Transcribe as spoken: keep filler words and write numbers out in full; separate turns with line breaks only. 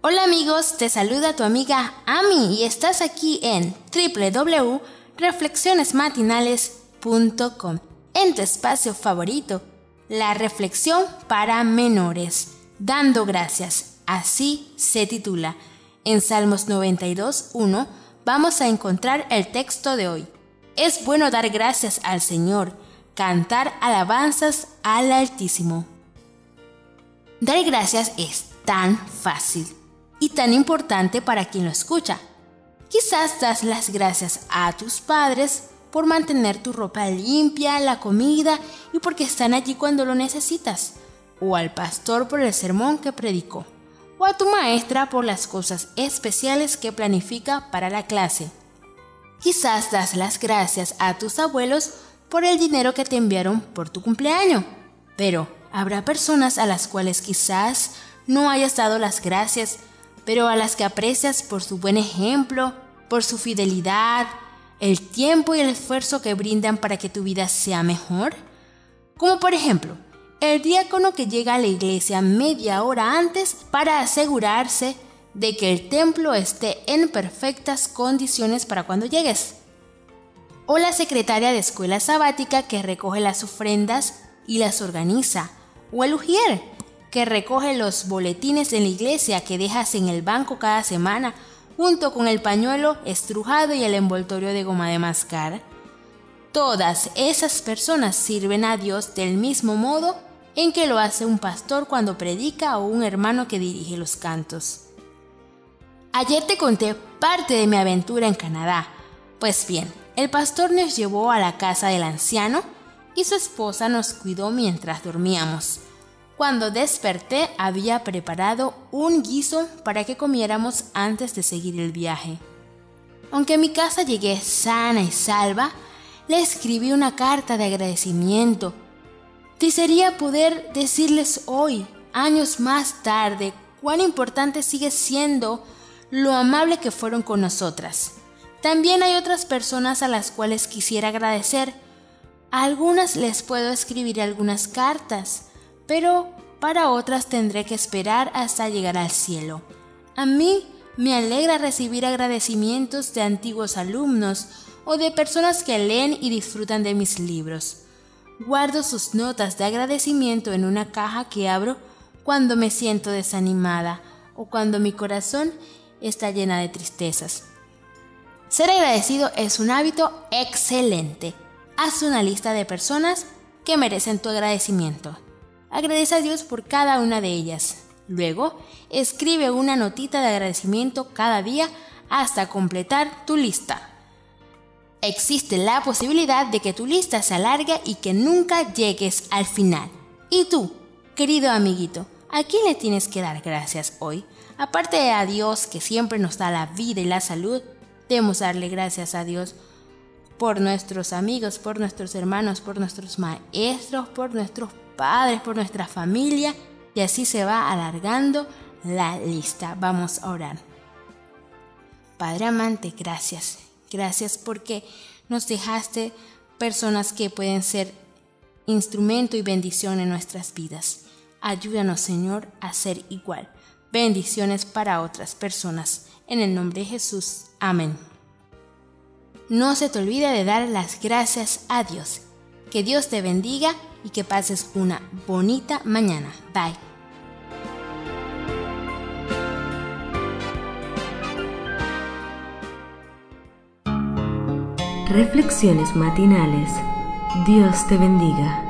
Hola amigos, te saluda tu amiga Ami y estás aquí en doble u doble u doble u punto reflexiones matinales punto com, en tu espacio favorito, la reflexión para menores, dando gracias, así se titula. En Salmos noventa y dos, uno vamos a encontrar el texto de hoy. Es bueno dar gracias al Señor, cantar alabanzas al Altísimo. Dar gracias es tan fácil y tan importante para quien lo escucha. Quizás das las gracias a tus padres por mantener tu ropa limpia, la comida y porque están allí cuando lo necesitas, o al pastor por el sermón que predicó, o a tu maestra por las cosas especiales que planifica para la clase. Quizás das las gracias a tus abuelos por el dinero que te enviaron por tu cumpleaños, pero habrá personas a las cuales quizás no hayas dado las gracias, pero a las que aprecias por su buen ejemplo, por su fidelidad, el tiempo y el esfuerzo que brindan para que tu vida sea mejor. Como por ejemplo, el diácono que llega a la iglesia media hora antes para asegurarse de que el templo esté en perfectas condiciones para cuando llegues. O la secretaria de escuela sabática que recoge las ofrendas y las organiza. O el ujier que recoge los boletines en la iglesia que dejas en el banco cada semana, junto con el pañuelo estrujado y el envoltorio de goma de mascar. Todas esas personas sirven a Dios del mismo modo en que lo hace un pastor cuando predica o un hermano que dirige los cantos. Ayer te conté parte de mi aventura en Canadá. Pues bien, el pastor nos llevó a la casa del anciano y su esposa nos cuidó mientras dormíamos. Cuando desperté había preparado un guiso para que comiéramos antes de seguir el viaje. Aunque a mi casa llegué sana y salva, le escribí una carta de agradecimiento. Desearía poder decirles hoy, años más tarde, cuán importante sigue siendo lo amable que fueron con nosotras. También hay otras personas a las cuales quisiera agradecer. A algunas les puedo escribir algunas cartas, pero para otras tendré que esperar hasta llegar al cielo. A mí me alegra recibir agradecimientos de antiguos alumnos o de personas que leen y disfrutan de mis libros. Guardo sus notas de agradecimiento en una caja que abro cuando me siento desanimada o cuando mi corazón está llena de tristezas. Ser agradecido es un hábito excelente. Haz una lista de personas que merecen tu agradecimiento. Agradece a Dios por cada una de ellas. Luego, escribe una notita de agradecimiento cada día hasta completar tu lista. Existe la posibilidad de que tu lista se alargue y que nunca llegues al final. ¿Y tú, querido amiguito, a quién le tienes que dar gracias hoy? Aparte de a Dios, que siempre nos da la vida y la salud, debemos darle gracias a Dios por nuestros amigos, por nuestros hermanos, por nuestros maestros, por nuestros padres, por nuestra familia, y así se va alargando la lista. Vamos a orar. Padre amante, gracias. Gracias porque nos dejaste personas que pueden ser instrumento y bendición en nuestras vidas. Ayúdanos, Señor, a ser igual. Bendiciones para otras personas. En el nombre de Jesús. Amén. No se te olvide de dar las gracias a Dios. Que Dios te bendiga y que pases una bonita mañana. Bye.
Reflexiones matinales. Dios te bendiga.